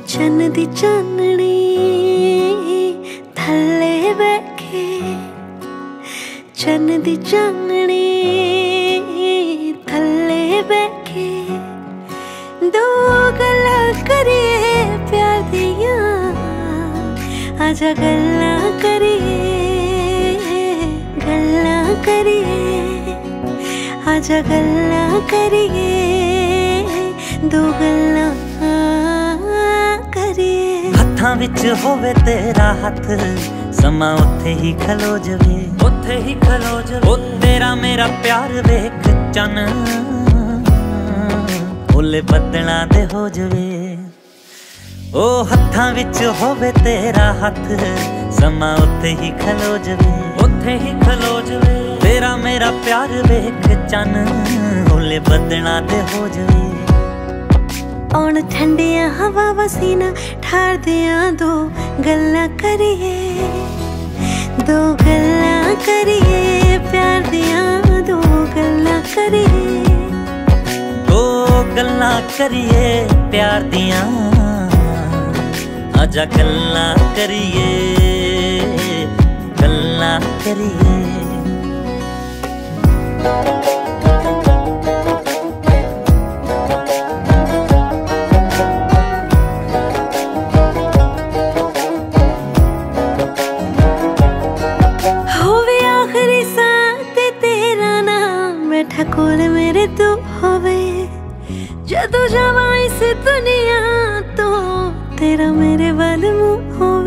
चन्न दी चाननी थल्ले बैठे, चन्न दी चाननी थल्ले बैठे, दो गल्लां करिए प्यार दियां, आजा गल्लां करिए, गल्लां करिए, आजा गल्लां करिए, दो गल्लां हत्थां विच होवे तेरा हथ, समा उत्थे ही खलो जवे, उत्थे ही खलो जवे। ओ तेरा मेरा प्यार वेख चन ओले बदलां दे हो जवे। ओ हत्थां विच होवे तेरा हथ, समा उत्थे ही खलो जवे, उत्थे ही खलो जवे। तेरा मेरा प्यार वेख चन ओले बदलां दे हो जवे। औण ठंडिया हवा वसीना ठार दिया, दो गल्लां करिए, दो गल्लां करिए प्यार दिया, दो गल्लां करिए, दो गल्लां करिए प्यार दिया, आजा गल्लां करिए, गल्लां करिए। कोल मेरे तू होवे, जदों जावां इस दुनिया तो तेरा मेरे वाल मुंह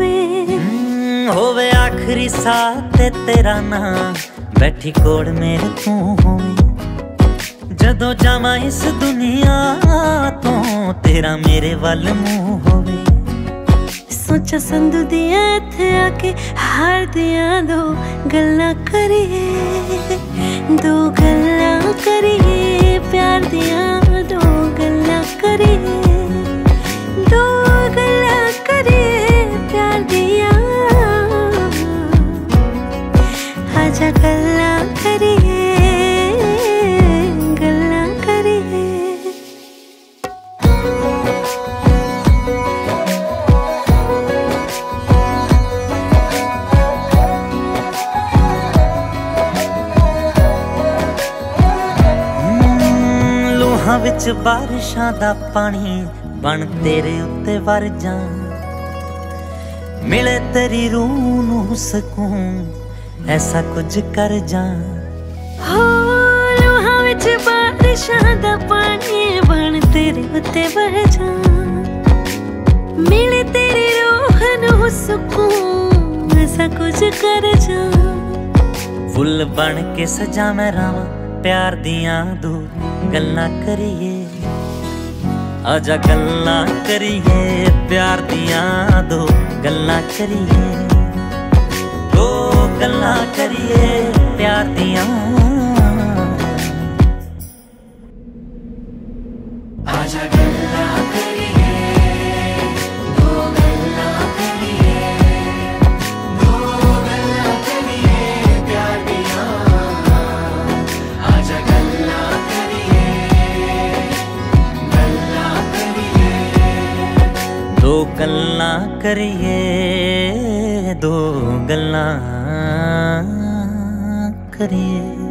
होवे आखिरी साथ ते तेरा नाम, बैठी कोल मेरे तू होवे, जदों जावां इस दुनिया तो तेरा मेरे वाल मुंह होवे। सोचा संधू दिया इत्थे आके हार दिया, दो गल्लां करिए, दो गल्लां करिए प्यार दिया, दो गल्लां करिए, दो गल्लां करिए प्यार दिया, आजा गल्लां करिए, गल्लां करिए। विच बारिशां दा पानी बन तेरे उत्ते वर जा, मिले तेरी रूह नूं सकून ऐसा कुछ कर जा। हो लोहां विच बारिशां दा पानी बन तेरे उत्ते वर जा, मिले तेरी रूह नूं सकून ऐसा कुछ कर जा। फुल बन के सजा मैं रावां प्यार दियां, दो गल्लां करिए, आजा गल्लां करिए प्यार दियां, दो गल्लां करिए, दो गल्लां करिए प्यार दियां, आजा गल्लां करिए, दो गल्लां करिए, दो गल्लां करिए प्यार दियां, आजा गल्लां करिए, गल्लां करिए, दो गल्लां करिए, दो गल्लां करिए।